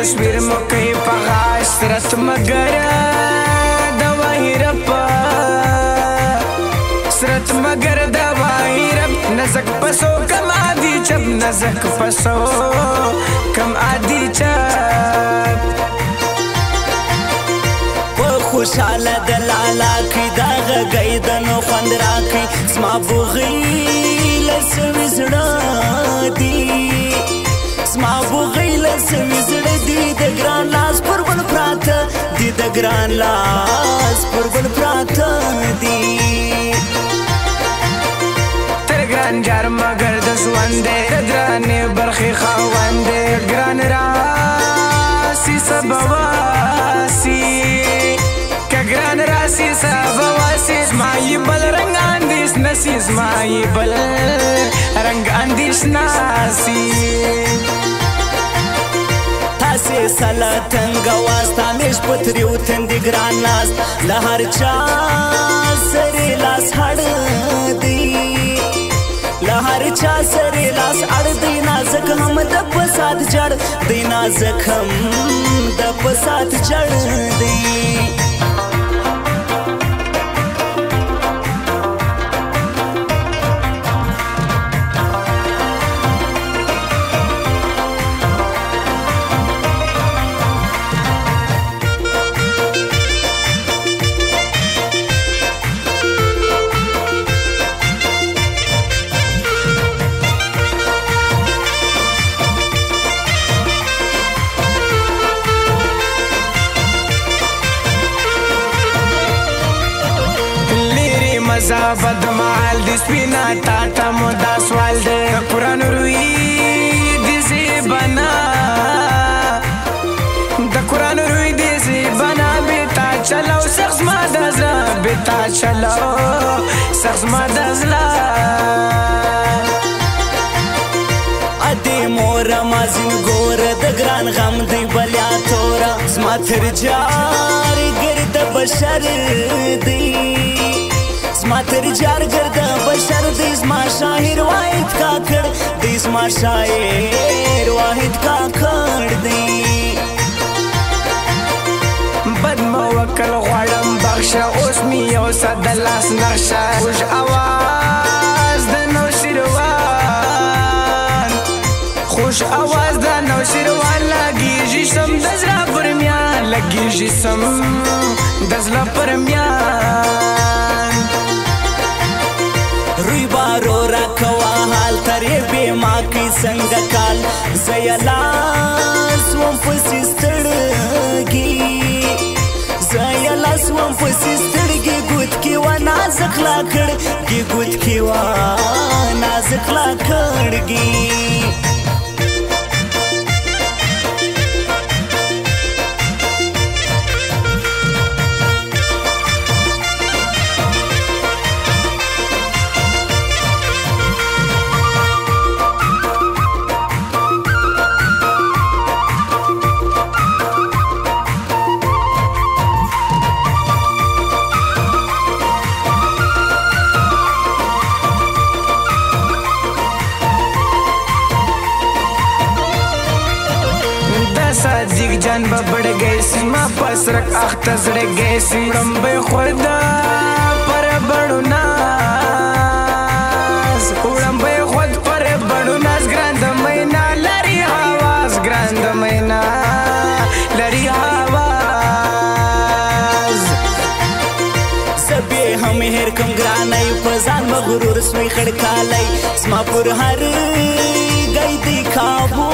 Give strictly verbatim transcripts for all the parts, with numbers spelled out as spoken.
تصویر مکی پغاش سرت مگر دوائی رب سرت مگر دوائی رب نزک پسو کم آدی چپ نزک پسو کم آدی چپ خوشحال دلالا کی داغ گیدنو خوند راکی زما بوغیل سوی زړه دی زما بوغیل سوی زړه دی د ګران لاس پر بل پراته دی د ګران لاس پر بل پراته دی تر ګران جار مگر د ژوند د ګرانې برخې خاوند ګران راسي سبواسي ګران راسي سبواسي زمایي بل رنګ اندیس نسی زمایي بل رنګ اندیس ناسی تاسې سلطنګ واستا مش پتریو تندې ګران لاس له هر چا سره لاس هړ دی له هر چا سره لاس اړ دی نازک هم د پسات جړ دی نازک هم د پسات جړ دی مزابد مال دی سپینا تاتا مودا سوال دی قرآن روی دی زیبانا دا قرآن روی دی زیبانا بیتا چلو سخص ما دزلا بیتا چلو سخص ما دزلا ادی مورا مازین گور د ګران غم دی بلیا تورا زما تر جار گرد بشر دی زما تر جار گرد بشر دی زما شاعر واحد کاکړ دی زما شاعر واحد کاکړ دی بد موکل غواړم بخشه اوس می یو صد لاس نقشه خوش اواز د نوشیروان خوش اواز د نوشیروان لګیږي سم د زړه پر میان لګیږي سم د زړه پر میان روی بارو را کوا حال تری بی ما کی سنگ کال زیلاس وم پسی ستړګي زیلاس وم پسی ستړګي ګوت کی و نازک لا کړګي ګوت کی و نازک لا کړګي صادق جان با بڑھ گئی سی ماں پس رکھ اختر زڑ گئی سی رمبے خدا پر بڑو ناز رمبے خود پر بڑو ناز گراند مینا لری آواز گراند مینا لری آواز سبی هم هر کم گرانای پزان مغرور سوی خڑکالی سما پر هر گئی دی کابو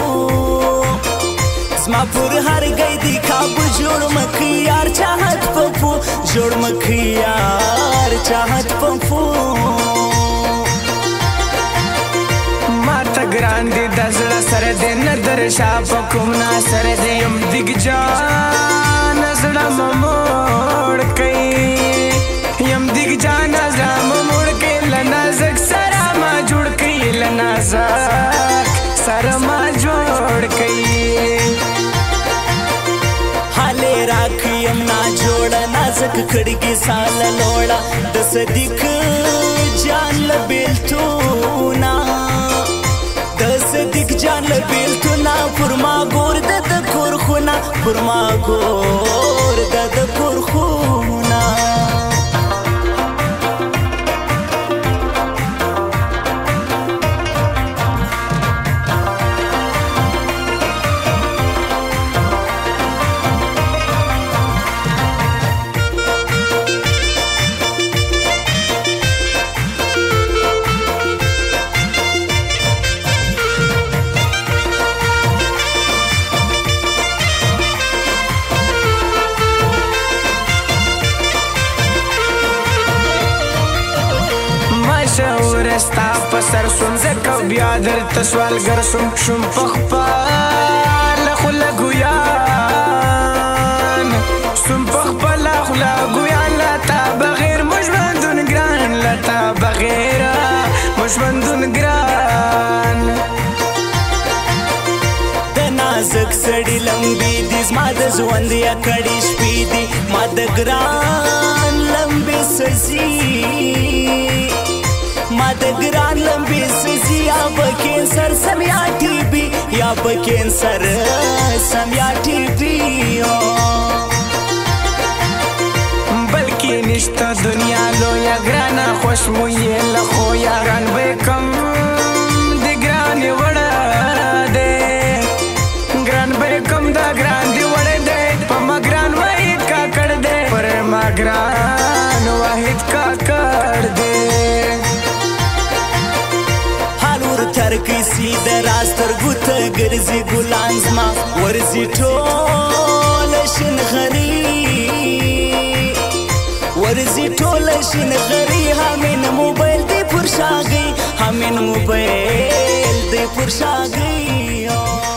زما پر هر گئی دی کابو جوړ مکی یار چاہت پپو جوړ مکی یار چاہت پپو ما تا ګران دی د زړه سره دی نه در شا په کوم ناصر دی یم دیګ جان زړه مموړ کوي یم دیګ جان زړه مموړ کوي له نازک سره ما جوړ کوي له نازک سره ما جوړ کوي راکیم نا جوڑا نازک کڑکی سال لوڑا د صدیق جان لبیلتونا د صدیق جان لبیلتونا پر ما ګور د د کور خونه پر ما ګور د د کور خونه شعور ستا په سر سوم زکه بیا درته سوالګر سوم شوم په خپله خوله ګویان سوم په خپله خوله ګویان له تا بغیر مو ژوندون ګران له تا بغیر مو ژوندون ګران د نازک سړي لمبې دي زما د ژوند یا کړي شپې دي ما د ګران لمبې سزي ما د ګران لمبې سزي یا به کینسر سم یا ټي بي یا به کینسر سم یا ټي بي بلکې نشته دنیا لویه ګرانه خوش مو یې له خویه ګران به کم د ګرانې وړه دی ګران به کم د ګران دی وړه دی په ما ګران واحد کاکړ دی پر ما ګران واحد کاکړ دی ترکسی د راز ترګو ته ګرځي ګلان زما ورځي ټوله شنغري ورځي ټوله شنغري همین موبایل دی پر شاګي همین موبایل دی پر شاګي